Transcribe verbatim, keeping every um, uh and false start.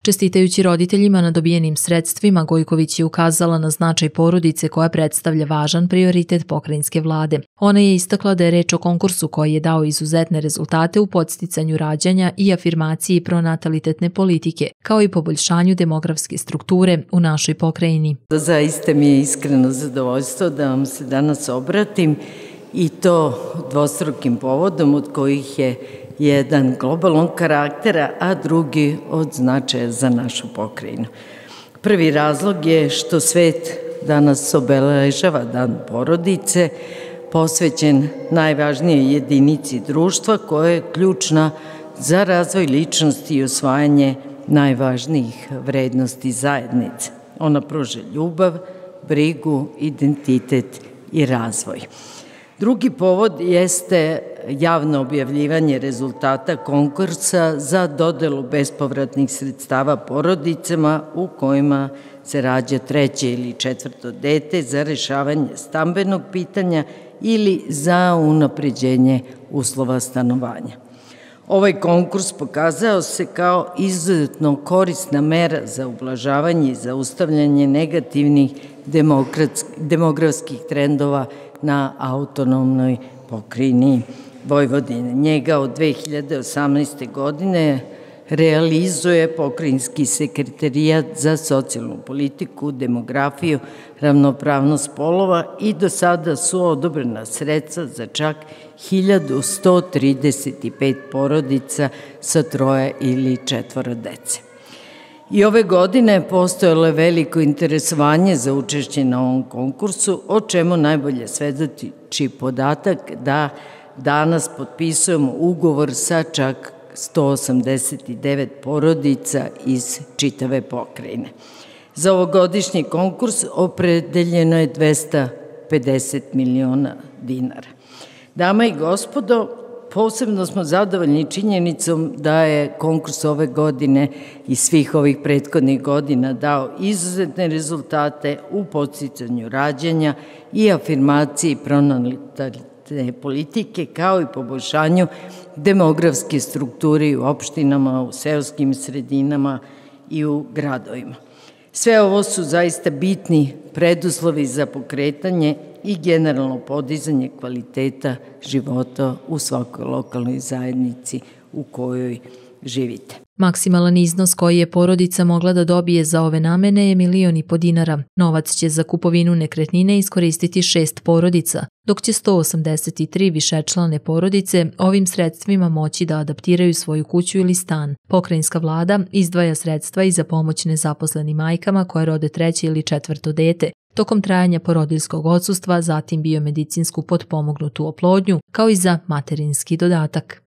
Čestitajući roditeljima na dobijenim sredstvima, Gojković je ukazala na značaj porodice koja predstavlja važan prioritet pokrajinske vlade. Ona je istakla da je reč o konkursu koji je dao izuzetne rezultate u podsticanju rađanja i afirmaciji pronatalitetne politike, kao i poboljšanju demografske strukture u našoj pokrajini. Zaista mi je iskreno zadovoljstvo da vam se danas obratim i to dvostrukim povodom, od kojih je jedan globalnog karaktera, a drugi od značaja za našu pokrajinu. Prvi razlog je što svet danas obeležava Dan porodice, posvećen najvažnijoj jedinici društva koja je ključna za razvoj ličnosti i usvajanje najvažnijih vrednosti zajednice. Ona pruža ljubav, brigu, identitet i razvoj. Drugi povod jeste javno objavljivanje rezultata konkursa za dodelu bespovratnih sredstava porodicama u kojima se rađa treće ili četvrto dete za rešavanje stambenog pitanja ili za unapređenje uslova stanovanja. Ovaj konkurs pokazao se kao izuzetno korisna mera za ublažavanje i zaustavljanje negativnih demografskih trendova na autonomnoj pokrajini Vojvodine. Njega od dve hiljade osamnaeste. godine realizuje Pokrajinski sekretarijat za socijalnu politiku, demografiju, ravnopravnost polova i do sada su odobrena sredstva za čak hiljadu sto trideset pet porodica sa troje ili četvoro dece. I ove godine postojalo je veliko interesovanje za učešće na ovom konkursu, o čemu najbolje svedoči podatak da danas potpisujemo ugovor sa čak sto osamdeset devet porodica iz čitave pokrajine. Za ovogodišnji konkurs opredeljeno je dvesta pedeset miliona dinara. Dame i gospodo, posebno smo zadovoljni činjenicom da je konkurs ove godine i svih ovih prethodnih godina dao izuzetne rezultate u podsticanju rađanja i afirmaciji pronatalitetne politike, kao i poboljšanju demografske strukture u opštinama, u seoskim sredinama i u gradovima. Sve ovo su zaista bitni preduslovi za pokretanje i generalno podizanje kvaliteta života u svakoj lokalnoj zajednici u kojoj živite. Maksimalan iznos koji je porodica mogla da dobije za ove namene je milion i po dinara. Novac će za kupovinu nekretnine iskoristiti šest porodica, dok će sto osamdeset tri višečlane porodice ovim sredstvima moći da adaptiraju svoju kuću ili stan. Pokrajinska vlada izdvaja sredstva i za pomoć nezaposlenim majkama koje rode treće ili četvrto dete, tokom trajanja porodiljskog odsustva, zatim biomedicinsku potpomognutu oplodnju, kao i za materinski dodatak.